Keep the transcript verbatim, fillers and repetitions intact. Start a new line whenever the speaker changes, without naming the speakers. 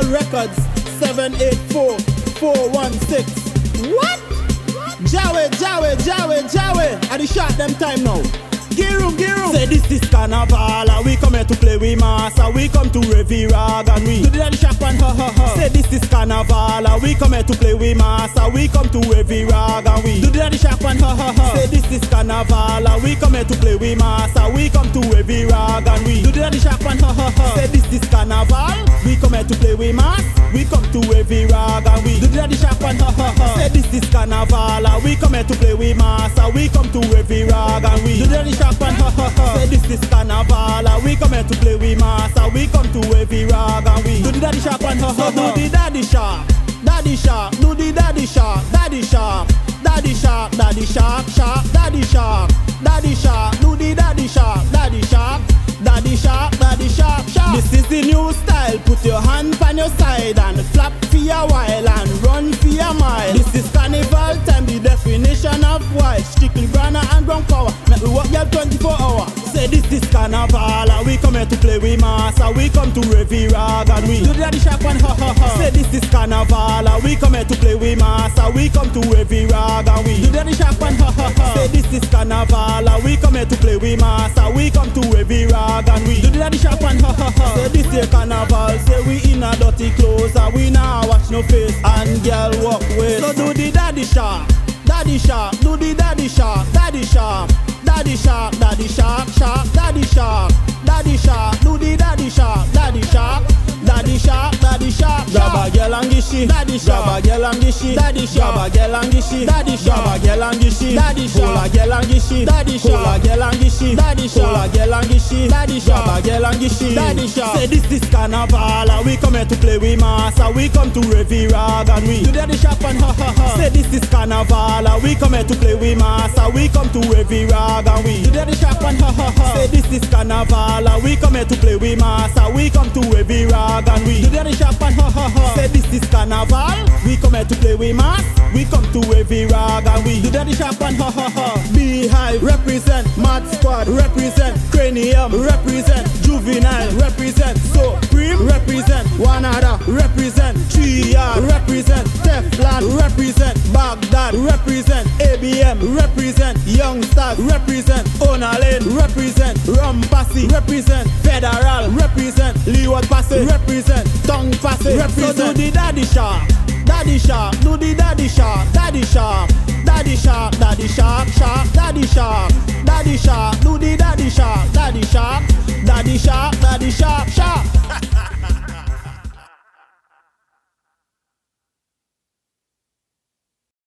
Original Records, seven eight four, four one six. What? Jawe, Jawe, Jawe, Jawe. Are the shot them time now? Give room, give room. Say this is carnival, and we come here to play with mass, and we come to revere rag and we do the daddy shop and ha ha ha. Say this is carnival, and we come here to play with mass, and we come to revere rag and we do the daddy shop and ha ha ha. Say this is carnival, and we come here to play with mass, and we come to revere rag and we do the daddy shop and ha ha ha. Say this is carnival, we come here to play with mass, we come to revere rag and we do the daddy shop and ha ha ha. Say this is carnival, and we come here to play with mass, and we come to revere rag and we do the daddy shop. And ha ha ha. Say this is carnival, and we come here to play with mass, and we come to wavy rag and we do the daddy sharp and ha ha ha. So do the daddy sharp, daddy sharp, do the daddy sharp, daddy sharp, daddy sharp, daddy sharp, sharp, daddy sharp, daddy sharp, do the daddy sharp, daddy sharp, daddy sharp, daddy sharp, sharp. This is the new style. Put your hand on your side and flap for a while and run for a mile. This is carnival time, the definition of wild. Strictly grana and ground power. Make we work here twenty-four hours. Say this is carnival, and we come here to play with mass, and we come to revere rag and we do the daddy sharp and ha ha ha. Say this is carnival, and we come here to play with mass, and we come to revere rag and we do the daddy sharp and ha ha ha. Say this is carnival, and we come here to play with mass, and we come to revere rag and we do the daddy sharp and ha ha ha. Say this is carnival, say we in a dirty clothes, and we now wash no face and girl walk way. So do the daddy sharp, daddy sharp, do the daddy sharp, daddy sharp, daddy sharp, daddy sharp, sharp, daddy sharp, daddy sharp, do the daddy sharp, daddy sharp, daddy sharp, daddy sharp. Grab a girl and gishi, daddy sharp. Grab a girl and gishi, daddy sharp. Grab a girl and gishi, daddy sharp. Grab a girl and gishi, daddy sharp. Hold a girl and gishi, daddy sharp. Hold a girl and gishi, daddy sharp. Hold a girl and gishi, daddy sharp. Grab a girl and gishi, daddy sharp. Say this is carnival, and we come here to play with mass, and we come to revere rag and we do the daddy sharp and ha ha ha. Say this is carnival, and we come here to play with mass, and we come to revere rag and we do the daddy sharp and ha ha ha. Say this is carnival, and we come here to play with mass, and we come to revere rag and we do the daddy sharp and ha ha ha. Say this is carnival, we come here to play with mass, we come to revere rag and we do the daddy sharp and ha ha ha. Beehive represent, Mad Squad represent, Cranium represent, Juvenile represent, Supreme represent, Wanada represent, Triad represent, Teflon represent, Baghdad represent, A B M represent, Youngsters represent, Onalen represent, Rumpasi represent, Federal represent, Leeward Passage represent, Tongue Passage represent. So do the daddy sharp, daddy sharp, do the daddy sharp, daddy sharp, daddy sharp, daddy sharp, sharp, daddy sharp, daddy sharp, do the daddy sharp, daddy sharp, daddy sharp, daddy sharp, sharp.